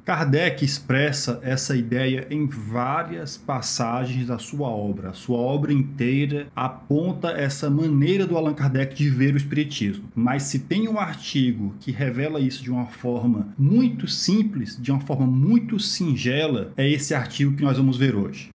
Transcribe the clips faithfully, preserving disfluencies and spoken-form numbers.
Kardec expressa essa ideia em várias passagens da sua obra. A sua obra inteira aponta essa maneira do Allan Kardec de ver o espiritismo. Mas se tem um artigo que revela isso de uma forma muito simples, de uma forma muito singela, é esse artigo que nós vamos ver hoje.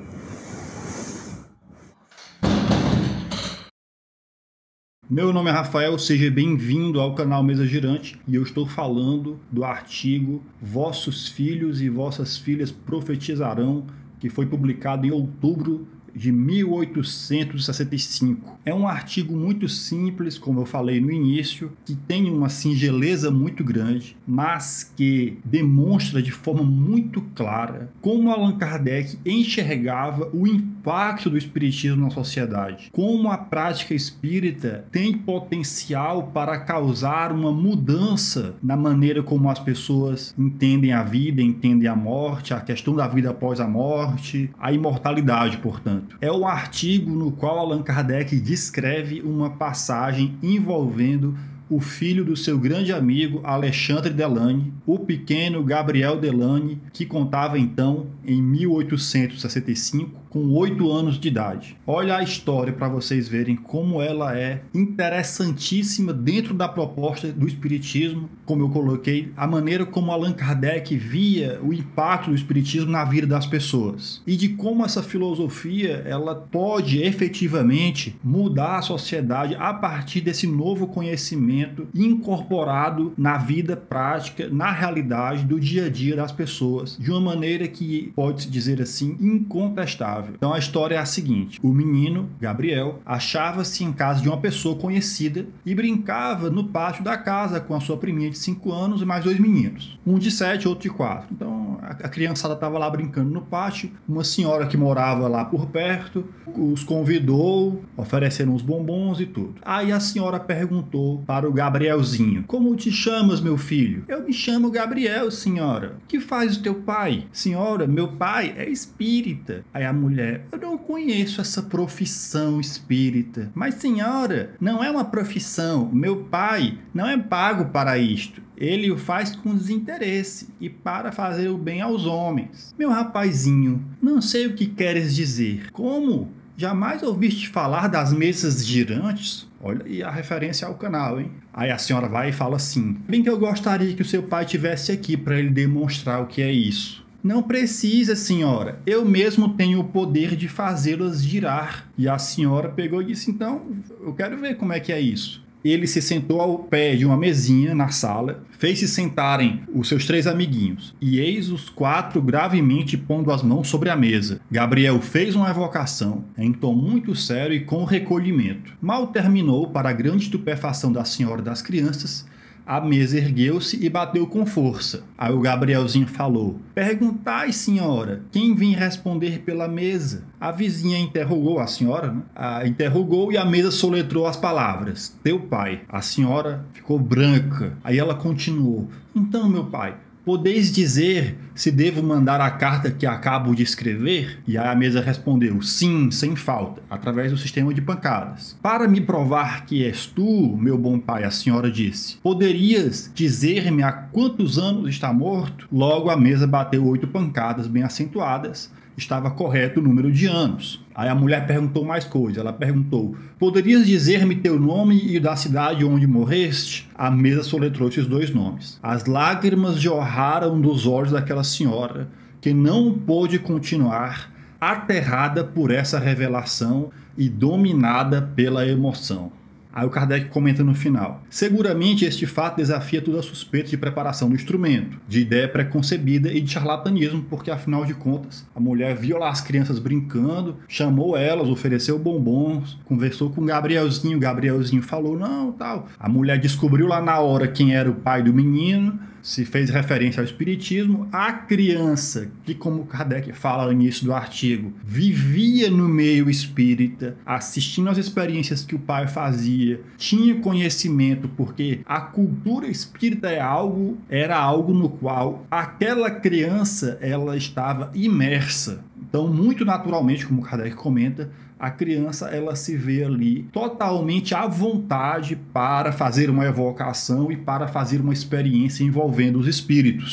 Meu nome é Rafael, seja bem-vindo ao canal Mesa Girante e eu estou falando do artigo Vossos Filhos e Vossas Filhas Profetizarão, que foi publicado em outubro de mil oitocentos e sessenta e cinco. É um artigo muito simples, como eu falei no início, que tem uma singeleza muito grande, mas que demonstra de forma muito clara como Allan Kardec enxergava o impacto do espiritismo na sociedade, como a prática espírita tem potencial para causar uma mudança na maneira como as pessoas entendem a vida, entendem a morte, a questão da vida após a morte, a imortalidade, portanto. É um artigo no qual Allan Kardec descreve uma passagem envolvendo o filho do seu grande amigo Alexandre Delany, o pequeno Gabriel Delany, que contava então em mil oitocentos e sessenta e cinco com oito anos de idade. Olha a história para vocês verem como ela é interessantíssima dentro da proposta do espiritismo, como eu coloquei, a maneira como Allan Kardec via o impacto do espiritismo na vida das pessoas e de como essa filosofia ela pode efetivamente mudar a sociedade a partir desse novo conhecimento incorporado na vida prática, na realidade do dia a dia das pessoas, de uma maneira que pode-se dizer assim, incontestável. Então a história é a seguinte: o menino, Gabriel, achava-se em casa de uma pessoa conhecida e brincava no pátio da casa com a sua priminha de cinco anos e mais dois meninos, um de sete e outro de quatro. Então a criançada estava lá brincando no pátio, uma senhora que morava lá por perto os convidou, ofereceram uns bombons e tudo. Aí a senhora perguntou para o Gabrielzinho: como te chamas, meu filho? Eu me chamo Gabriel, senhora. O que faz o teu pai? Senhora, meu pai é espírita. Aí a mulher: eu não conheço essa profissão espírita. Mas senhora, não é uma profissão. Meu pai não é pago para isto. Ele o faz com desinteresse e para fazer o bem aos homens. Meu rapazinho, não sei o que queres dizer. Como? Jamais ouviste falar das mesas girantes? Olha aí a referência ao canal, hein? Aí a senhora vai e fala assim: bem que eu gostaria que o seu pai tivesse aqui para ele demonstrar o que é isso. Não precisa, senhora. Eu mesmo tenho o poder de fazê-las girar. E a senhora pegou e disse: então, eu quero ver como é que é isso. Ele se sentou ao pé de uma mesinha na sala, fez-se sentarem os seus três amiguinhos, e eis os quatro gravemente pondo as mãos sobre a mesa. Gabriel fez uma evocação, em tom muito sério e com recolhimento. Mal terminou, para a grande estupefação da senhora e das crianças, a mesa ergueu-se e bateu com força. Aí o Gabrielzinho falou: perguntai, senhora, quem vem responder pela mesa? A vizinha interrogou a senhora, né? A interrogou e a mesa soletrou as palavras: teu pai. A senhora ficou branca. Aí ela continuou: então, meu pai, podeis dizer se devo mandar a carta que acabo de escrever? E aí a mesa respondeu: sim, sem falta, através do sistema de pancadas. Para me provar que és tu, meu bom pai, a senhora disse: poderias dizer-me há quantos anos está morto? Logo a mesa bateu oito pancadas bem acentuadas. Estava correto o número de anos. Aí a mulher perguntou mais coisa. Ela perguntou: poderias dizer-me teu nome e da cidade onde morreste? A mesa soletrou esses dois nomes. As lágrimas jorraram dos olhos daquela senhora, que não pôde continuar, aterrada por essa revelação e dominada pela emoção. Aí o Kardec comenta no final: seguramente este fato desafia toda a suspeita de preparação do instrumento, de ideia preconcebida e de charlatanismo, porque afinal de contas a mulher viu lá as crianças brincando, chamou elas, ofereceu bombons, conversou com o Gabrielzinho, o Gabrielzinho falou não, tal. A mulher descobriu lá na hora quem era o pai do menino, se fez referência ao espiritismo. A criança, que como Kardec fala no início do artigo, vivia no meio espírita, assistindo às experiências que o pai fazia, tinha conhecimento, porque a cultura espírita é algo, era algo no qual aquela criança ela estava imersa. Então, muito naturalmente, como Kardec comenta, a criança ela se vê ali totalmente à vontade para fazer uma evocação e para fazer uma experiência envolvendo os espíritos.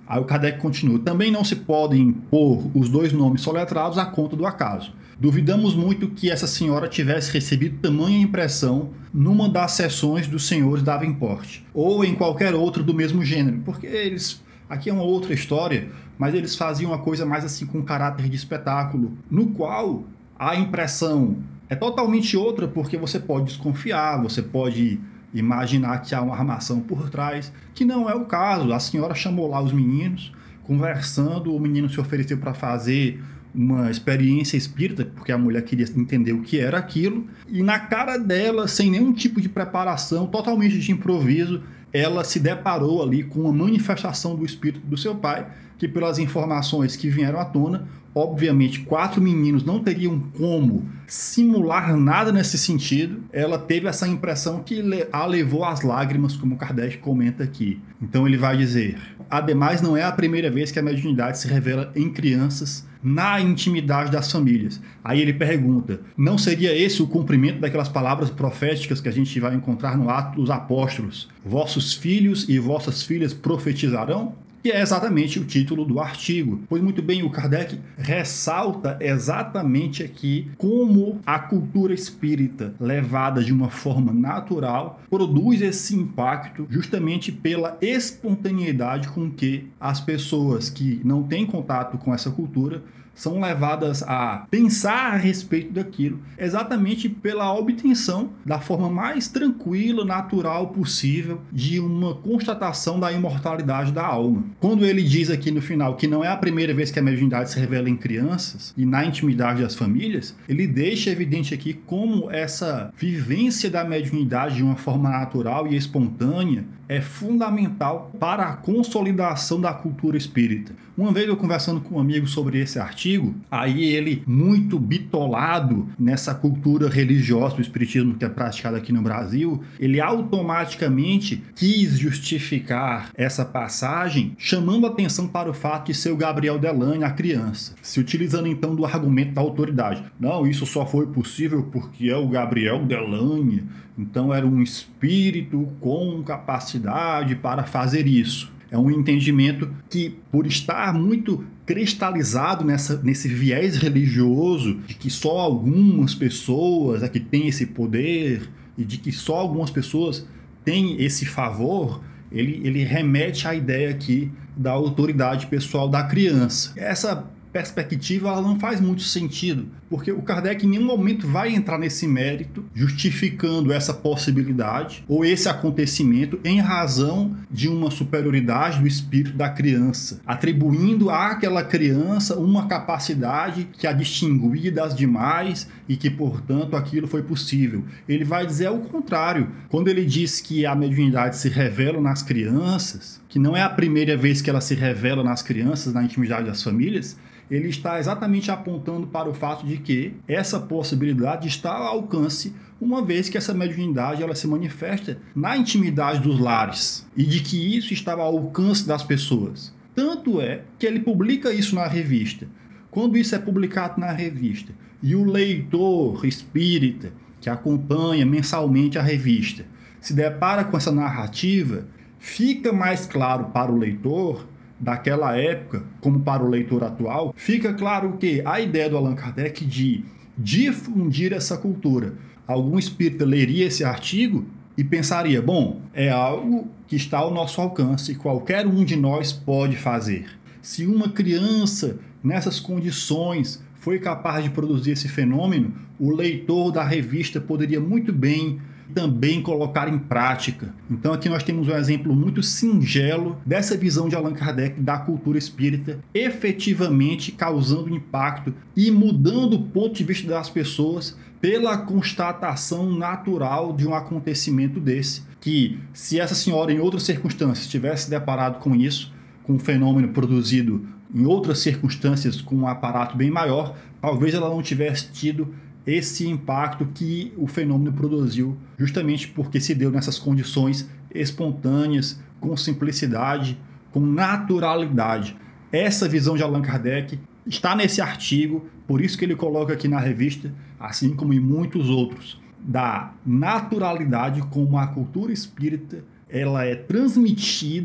Aí o Kardec continua: também não se podem impor os dois nomes soletrados à conta do acaso. Duvidamos muito que essa senhora tivesse recebido tamanha impressão numa das sessões dos senhores Davenport, ou em qualquer outra do mesmo gênero, porque eles... Aqui é uma outra história, mas eles faziam uma coisa mais assim com caráter de espetáculo, no qual a impressão é totalmente outra, porque você pode desconfiar, você pode imaginar que há uma armação por trás, que não é o caso. A senhora chamou lá os meninos, conversando, o menino se ofereceu para fazer uma experiência espírita, porque a mulher queria entender o que era aquilo, e na cara dela, sem nenhum tipo de preparação, totalmente de improviso, ela se deparou ali com uma manifestação do espírito do seu pai, que pelas informações que vieram à tona, obviamente quatro meninos não teriam como simular nada nesse sentido. Ela teve essa impressão que a levou às lágrimas, como Kardec comenta aqui. Então ele vai dizer: ademais, não é a primeira vez que a mediunidade se revela em crianças na intimidade das famílias. Aí ele pergunta: não seria esse o cumprimento daquelas palavras proféticas que a gente vai encontrar no Atos dos Apóstolos? Vossos filhos e vossas filhas profetizarão? Que é exatamente o título do artigo. Pois muito bem, o Kardec ressalta exatamente aqui como a cultura espírita, levada de uma forma natural, produz esse impacto justamente pela espontaneidade com que as pessoas que não têm contato com essa cultura são levadas a pensar a respeito daquilo, exatamente pela obtenção da forma mais tranquila, natural possível de uma constatação da imortalidade da alma. Quando ele diz aqui no final que não é a primeira vez que a mediunidade se revela em crianças e na intimidade das famílias, ele deixa evidente aqui como essa vivência da mediunidade de uma forma natural e espontânea é fundamental para a consolidação da cultura espírita. Uma vez eu conversando com um amigo sobre esse artigo, aí ele, muito bitolado nessa cultura religiosa do espiritismo que é praticada aqui no Brasil, ele automaticamente quis justificar essa passagem, chamando atenção para o fato de ser o Gabriel Delane a criança, se utilizando então do argumento da autoridade. Não, isso só foi possível porque é o Gabriel Delane, então era um espírito com capacidade para fazer isso. É um entendimento que, por estar muito cristalizado nessa, nesse viés religioso, de que só algumas pessoas é que têm esse poder e de que só algumas pessoas têm esse favor, ele, ele remete à ideia aqui da autoridade pessoal da criança. Essa perspectiva ela não faz muito sentido, porque o Kardec em nenhum momento vai entrar nesse mérito justificando essa possibilidade ou esse acontecimento em razão de uma superioridade do espírito da criança, atribuindo àquela criança uma capacidade que a distinguia das demais e que, portanto, aquilo foi possível. Ele vai dizer o contrário. Quando ele diz que a mediunidade se revela nas crianças, que não é a primeira vez que ela se revela nas crianças, na intimidade das famílias, ele está exatamente apontando para o fato de que essa possibilidade está ao alcance, uma vez que essa mediunidade ela se manifesta na intimidade dos lares e de que isso estava ao alcance das pessoas. Tanto é que ele publica isso na revista. Quando isso é publicado na revista e o leitor espírita que acompanha mensalmente a revista se depara com essa narrativa, fica mais claro para o leitor daquela época, como para o leitor atual, fica claro que a ideia do Allan Kardec de difundir essa cultura. Algum espírita leria esse artigo e pensaria, bom, é algo que está ao nosso alcance, qualquer um de nós pode fazer. Se uma criança nessas condições foi capaz de produzir esse fenômeno, o leitor da revista poderia muito bem também colocar em prática. Então aqui nós temos um exemplo muito singelo dessa visão de Allan Kardec da cultura espírita efetivamente causando impacto e mudando o ponto de vista das pessoas pela constatação natural de um acontecimento desse, que se essa senhora em outras circunstâncias tivesse deparado com isso, com um fenômeno produzido em outras circunstâncias com um aparato bem maior, talvez ela não tivesse tido esse impacto que o fenômeno produziu, justamente porque se deu nessas condições espontâneas, com simplicidade, com naturalidade. Essa visão de Allan Kardec está nesse artigo, por isso que ele coloca aqui na revista, assim como em muitos outros, da naturalidade como a cultura espírita ela é transmitida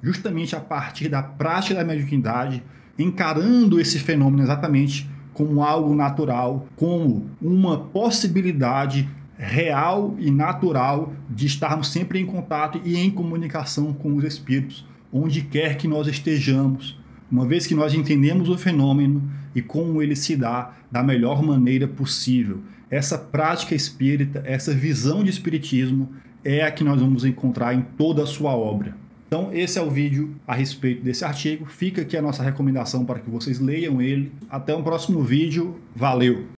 justamente a partir da prática da mediunidade, encarando esse fenômeno exatamente como algo natural, como uma possibilidade real e natural de estarmos sempre em contato e em comunicação com os espíritos, onde quer que nós estejamos, uma vez que nós entendemos o fenômeno e como ele se dá da melhor maneira possível. Essa prática espírita, essa visão de espiritismo é a que nós vamos encontrar em toda a sua obra. Então esse é o vídeo a respeito desse artigo. Fica aqui a nossa recomendação para que vocês leiam ele. Até um próximo vídeo. Valeu!